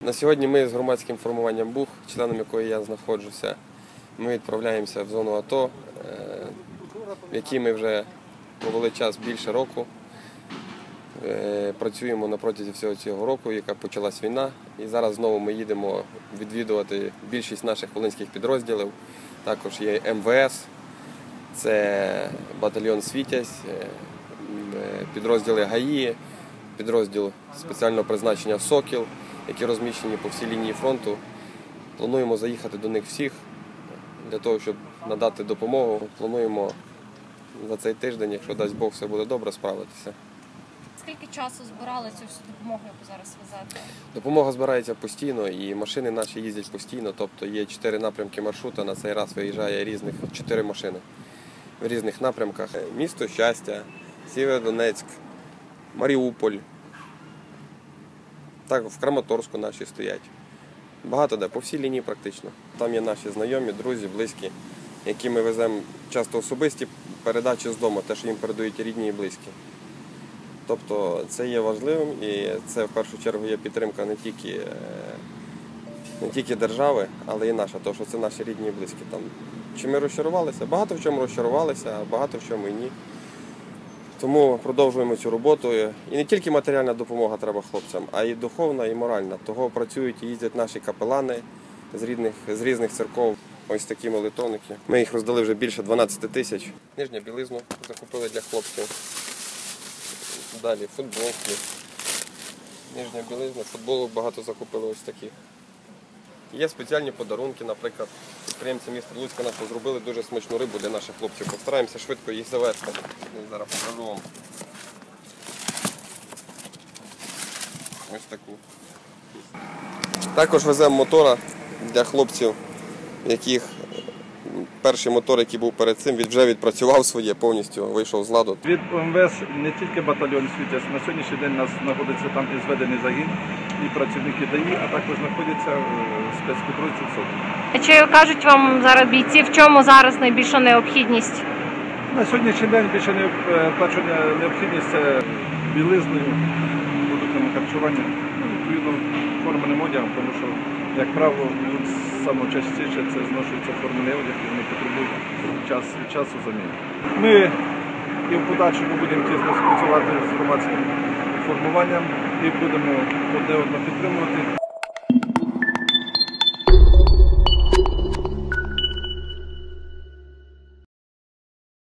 На сьогодні ми з громадським формуванням БУХ, членом якої я знаходжуся, ми відправляємося в зону АТО, в якій ми вже провели час більше року. Працюємо на протязі всього цього року, яка почалась війна. І зараз знову ми їдемо відвідувати більшість наших волинських підрозділів. Також є МВС, це батальйон «Світязь», підрозділи ГАІ, підрозділ спеціального призначення «Сокіл», які розміщені по всій лінії фронту. Плануємо заїхати до них всіх для того, щоб надати допомогу. Плануємо за цей тиждень, якщо дасть Бог, все буде добре, справитися. Скільки часу збирали цю всю допомогу, яку зараз везете? Допомога збирається постійно і машини наші їздять постійно. Тобто є 4 напрямки маршрута, на цей раз виїжджає 4 машини в різних напрямках. Місто Щастя, Сєвєродонецьк, Маріуполь. Так, в Краматорську наші стоять. Багато де, по всій лінії практично. Там є наші знайомі, друзі, близькі, які ми веземо часто особисті передачі з дому, те, що їм передають рідні і близькі. Тобто це є важливим і це в першу чергу є підтримка не тільки держави, але і наша, тому що це наші рідні і близькі. Там, чи ми розчарувалися? Багато в чому розчарувалися, а багато в чому і ні. Тому продовжуємо цю роботу. І не тільки матеріальна допомога треба хлопцям, а й духовна і моральна. Того працюють і їздять наші капелани з різних церков. Ось такі молитовники. Ми їх роздали вже більше 12 тисяч. Нижню білизну закупили для хлопців. Далі футболки. Нижня білизна, футболок багато закупили ось таких. Є спеціальні подарунки, наприклад, підприємці міста Луцька нашого зробили дуже смачну рибу для наших хлопців. Постараємося швидко їх завести. Зараз покажу вам. Ось таку. Також веземо мотора для хлопців, яких перший мотор, який був перед цим, вже відпрацював своє, повністю вийшов з ладу. Від МВС не тільки батальйон «Світязь», на сьогоднішній день у нас знаходиться там і зведений загін, і працівники ДАІ, а також знаходяться спецпідрозділ «Сокіл». Чи кажуть вам зараз бійці, в чому зараз найбільша необхідність? На сьогоднішній день більше необхідність це білизною, продуктами харчування, відповідно форменим одягом, тому що, як правило, найчастіше це зношується формений одяг, і вони потребують час від часу заміни. Ми і в подальшому будемо тісно співпрацювати з громадським формуванням і будемо одне одного підтримувати.